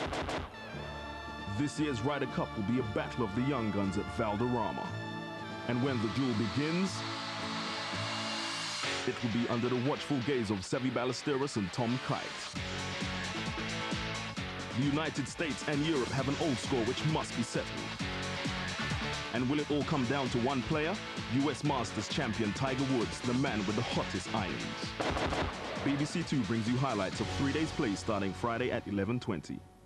This year's Ryder Cup will be a battle of the young guns at Valderrama. And when the duel begins, it will be under the watchful gaze of Seve Ballesteros and Tom Kite. The United States and Europe have an old score which must be settled. And will it all come down to one player? US Masters champion Tiger Woods, the man with the hottest irons. BBC 2 brings you highlights of 3 days play starting Friday at 11:20.